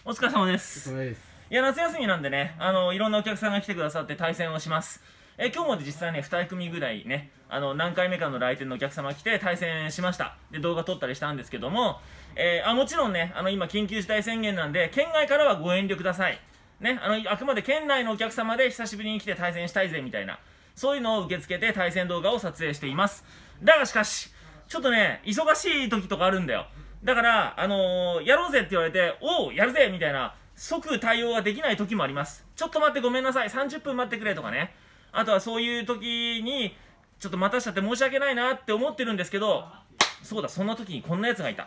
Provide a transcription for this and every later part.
お疲れ様です。いや、夏休みなんでね、いろんなお客さんが来てくださって対戦をします。今日も実際ね、2組ぐらいね、何回目かの来店のお客様来て対戦しました。で、動画撮ったりしたんですけども、もちろんね、今緊急事態宣言なんで、県外からはご遠慮ください。ね、あくまで県内のお客様で久しぶりに来て対戦したいぜみたいな、そういうのを受け付けて対戦動画を撮影しています。だがしかし、ちょっとね、忙しい時とかあるんだよ。だから、やろうぜって言われて、おう、やるぜみたいな、即対応ができない時もあります。ちょっと待ってごめんなさい、30分待ってくれとかね。あとはそういう時に、ちょっと待たしちゃって申し訳ないなって思ってるんですけど、そうだ、そんな時にこんなやつがいた。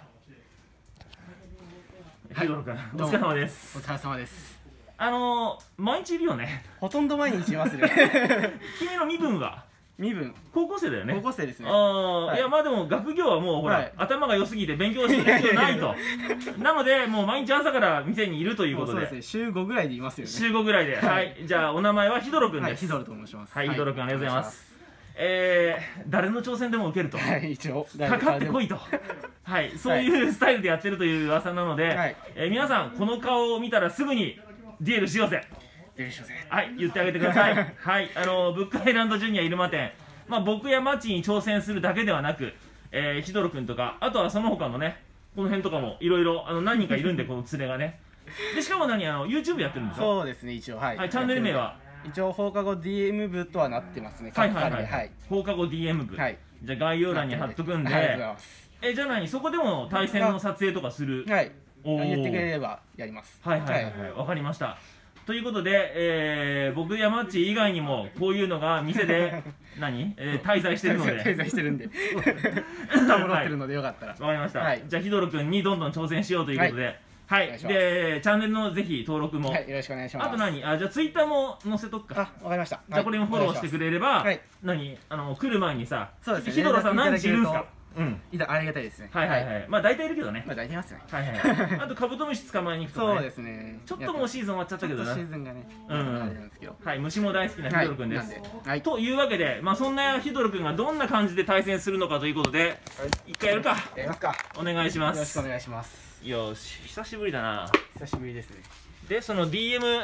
ヒドロ君、お疲れ様です。 お疲れ様です。 毎日いるよね。 ほとんど毎日いますね。 君の身分は身分高校生だよね。 高校生ですね。 いや、まあでも学業はもうほら、頭が良すぎて勉強する必要ないと。なのでもう毎日朝から店にいるということで。 そうですね、週5ぐらいでいますよね。 週5ぐらいで。はい、じゃあお名前はヒドロ君です。 ヒドロと申します。 はい、ヒドロ君ありがとうございます。誰の挑戦でも受けると。 はい、一応かかってこいと。はい、そういうスタイルでやってるという噂なので、皆さんこの顔を見たらすぐにデュエルしようぜ。はい、言ってあげてください。はい、ブックアイランドジュニア入間店、まあ僕やマッチに挑戦するだけではなく、ヒドロ君とか、あとはその他のね、この辺とかもいろいろ何人かいるんで、この連れがね。でしかもYouTube やってるんですよ。 そうですね、一応。はい、 チャンネル名は一応放課後 DM 部とはなってますね。 はいはいはい、放課後 DM 部。じゃあ概要欄に貼っとくんで、じゃあそこでも対戦の撮影とかする。 はい、言ってくれればやります。 はいはいはい、わかりました。ということで、僕やマッチ以外にもこういうのが店で滞在してるので、 滞在してるんでたまってるのでよかったら。 わかりました。じゃあヒドロ君にどんどん挑戦しようということで、はい、でチャンネルのぜひ登録も、よろしくお願いします。 あとじゃあツイッターも載せとくか。 わかりました。 じゃあこれもフォローしてくれれば、来る前にさ、ヒドロさん何日いるんですか。 ありがたいですね。 はいはいはい。まあ大体いるけどね。 まあ大体いますね。 はいはい。あとカブトムシ捕まえに行くとかね。 そうですね。 ちょっともうシーズン終わっちゃったけどな。 シーズンがね。 はい、虫も大好きなヒドロ君です。というわけで、まあそんなヒドロ君がどんな感じで対戦するのかということで、一回やるか。 やりますか。 お願いします。 よろしくお願いします。 よし、久しぶりだな。 久しぶりですね。 で、その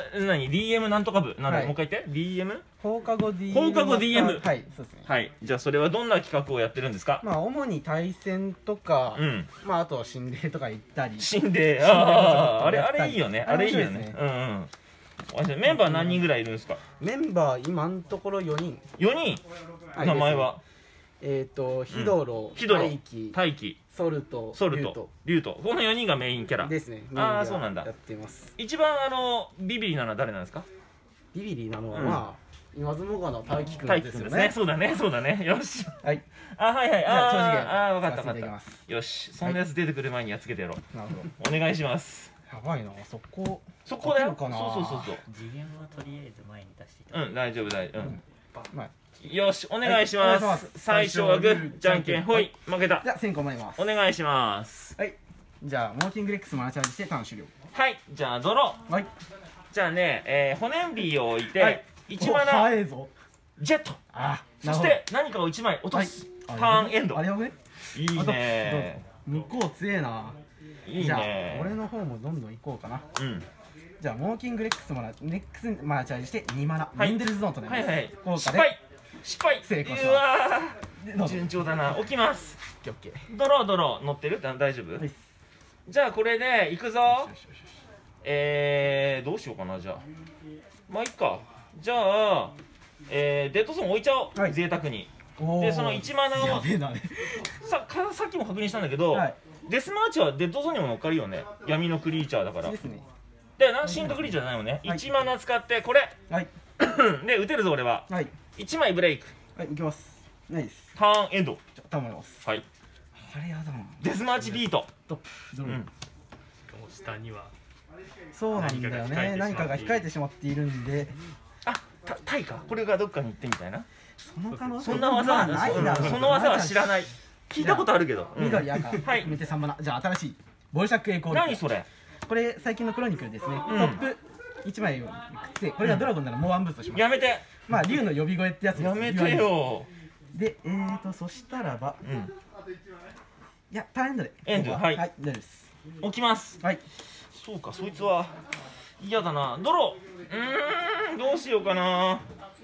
DM なんとか部なんだ、もう一回言って。 DM 放課後 DM。 放課後 DM。 はい、そうですね。 はい、じゃあそれはどんな企画をやってるんですか。 まあ主に対戦とか、まああと心霊とか行ったり。 心霊、あれいいよね。あれいいよね。メンバー何人ぐらいいるんですか。 メンバー今のところ4人。 4人。名前はヒドロ、 大輝、 ソルト、 リュウト、この4人がメインキャラですね。 ああ、そうなんだ。 やってます。 一番ビビリなのは誰なんですか。 ビビリなのはまあ今相撲川の大輝くんですよね。 そうだね、そうだね。よし。はい。はいはい。分かった分かった。よし、そんなやつ出てくる前にやっつけてやろう。なるほど。お願いします。 やばいな、そこだよ。そう。 次元はとりあえず前に出していただいて。 大丈夫。よし、お願いします。最初はグー、じゃんけんほい、負けた。 じゃあ先行参ります。 お願いします。 はい。じゃあモーキングレックスマナチャージしてターン終了。 はい、じゃあドロー。はい。じゃあね、ホネンビーを置いて1マナジェット。そして何かを1枚落とす。ターンエンド。 あれやばい。 いいね。 向こう強えな。 いいね。 俺の方もどんどん行こうかな。じゃあモーキングレックスマナチャージして2マナメンデルズゾーンとなります。 失敗。成功します。順調だな。起きます。ドロー乗ってる？大丈夫？じゃあこれで行くぞ。どうしようかな。じゃあまあいっか。じゃあデッドゾーン置いちゃおう。贅沢に。でその1マナをさっきも確認したんだけど、デスマーチはデッドゾーンにも乗っかるよね。闇のクリーチャーだから。だよな、シントクリーチャーじゃないよね。1マナ使ってこれで打てるぞ俺は。1枚ブレイク。 はい、いきます。ナイス。 ターンエンド。 頼みます。はい。あれやだな。 デスマーチビート。 下には。 そうなんだよね。何かが控えてしまっているんで。 タイか。これがどっかに行ってみたいな。 そんな技はないだろ。 その技は知らない。聞いたことあるけど。 緑赤。はい。見て3マナ。じゃあ新しいボルシャックエイコール。 何それ。 これ最近のクロニクルですね。トップ1枚を食ってこれがドラゴンならもうワンブーストします。 やめて。 まあ竜の呼び声ってやつです。 やめてよ。 でそしたらばいやターンエンドでエンド。はい、 大丈夫です。 起きます。 はい。 そうか、そいつは嫌だな。ドロー、どうしようかな。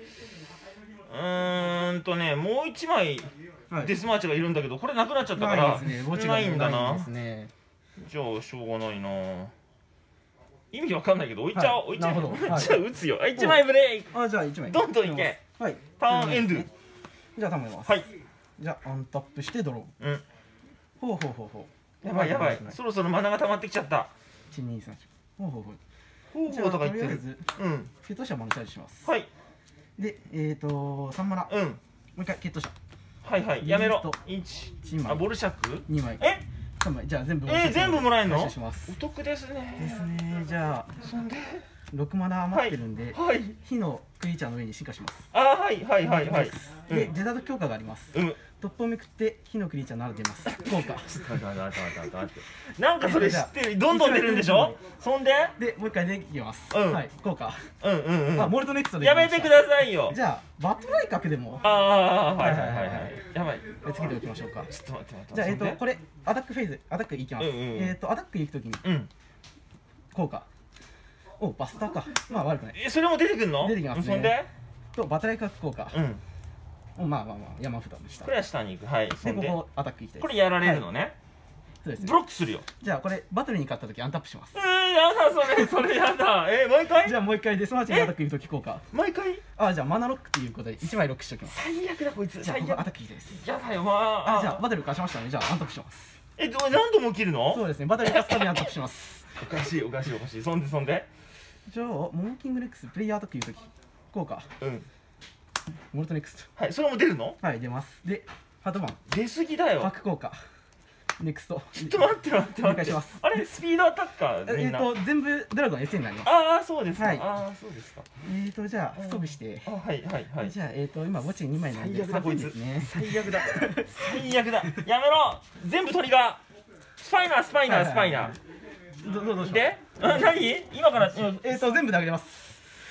もう一枚デスマーチがいるんだけど、これなくなっちゃったからないんだな。じゃあしょうがないな。意味わかんないけど置いちゃおう、置いちゃう。じゃあ打つよ。1枚ブレイク。 あ、じゃあ1枚どんどんいけ。ターンエンド。 じゃあ頼みます。じゃあアンタップしてドロー。ほうほうほうほう。 やばいやばい、そろそろマナが溜まってきちゃった。 123。ほうほうほう。 ほうほうとか言ってる。 決闘者マナチャージします。 はい。 で、3マナ。もう一回決闘者。 はいはい、やめろ。1、ボルシャック 2枚。3枚。じゃあ全部全部もらえるの？ お得ですね。 ですね。じゃあそんで6マナ余ってるんで、火のクリーチャーの上に進化します。 はいはいはいはい。 で、デザート強化があります。トップをめくって火のクリーチャーなら出ます。効果。 なんかそれ知ってる。どんどん出るんでしょ。そんでもう一回できます。はい、効果。モルトネクストでやめてくださいよ。 じゃあバトライ角でも。 はいはいはいはい。やばい。 つけておきましょうか。 ちょっと待ってじゃあこれアタックフェーズ、アタックいきます。アタック行くときに効果。お、バスターか。まあ悪くない。 それも出てくるの？ 出てきますね。 そんでとバトライ角効果。まあ山札の下。 これは下に行く。はい。 でここアタックいきたい。 これやられるのね。そうです。ブロックするよ。 じゃあこれバトルに勝った時アンタップします。 やだそれやだ。もう一回？ じゃあもう一回デスマーチにアタックいく時効果。 もう一回？ じゃあマナロックっていうことで1枚ロックしておきます。 最悪だこいつ。 じゃあここアタックいきたいです。 やだよ。 じゃあバトル勝ちましたね。じゃあアンタップします。 何度も切るの？ そうですね。バトルに勝つたびにアンタップします。 おかしい。そんでじゃあモンキングレックスプレイヤーアタックいう時効果。モルトネクスト。 はい、それも出るの？ はい、出ます。でハートマン出すぎだよ。 核効果ネクスト。 ちょっと待ってお願いします。 あれスピードアタッカー全部ドラゴン SN になります。 そうですか。そうですか。 じゃあストップして。 はいじゃあ今墓地2枚なんで最悪だこいつ。最悪だやめろ。全部トリガー。スパイナー。 どうで何？今から全部投げます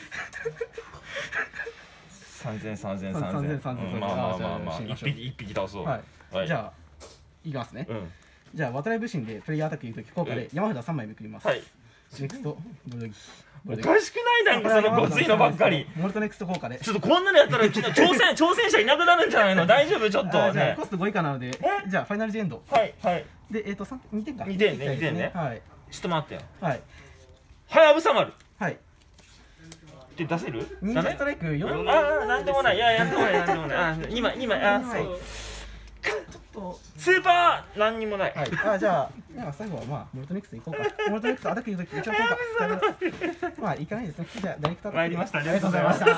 3000まあ一匹倒そう。 じゃあいきますね。じゃあ渡来武神でプレイヤーアタックいうとき効果で山札3枚めくります。ネクストブルドギ。 おかしくない？なんかそのごついのばっかり。 モルトネクスト効果でちょっとこんなのやったら挑戦者いなくなるんじゃないの？大丈夫？ちょっとじゃあコスト5以下なので、じゃあファイナルジエンド。で2点か。 2点ね。ちょっと待ってよ。はやぶさ丸。で出せる？ 忍者ストライク4。 なんでもない。なんでもない。2枚。ちょっとスーパーなんにもない。 じゃあ最後はモルトネクストいこうか。モルトネクストアタックいうとき一応効果使います。いかないですね。じゃあダイレクトアタック。 参りました。 ありがとうございました。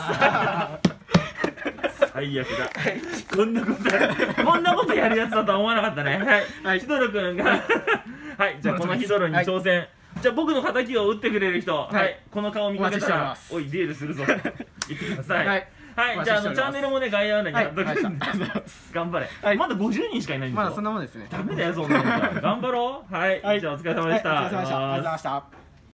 最悪だ。こんなことやるやつだとは思わなかったね。ヒドロ君がじゃあこのヒドロに挑戦。じゃあ僕の敵を打ってくれる人、この顔見かけたらおいデュエルするぞ言ってください。じゃあチャンネルもね概要欄に貼っとく。頑張れ。まだ50人しかいないんですよ。 まだそんなもんですね。 ダメだよそんなの。頑張ろう。じゃあお疲れ様でした。 ありがとうございました。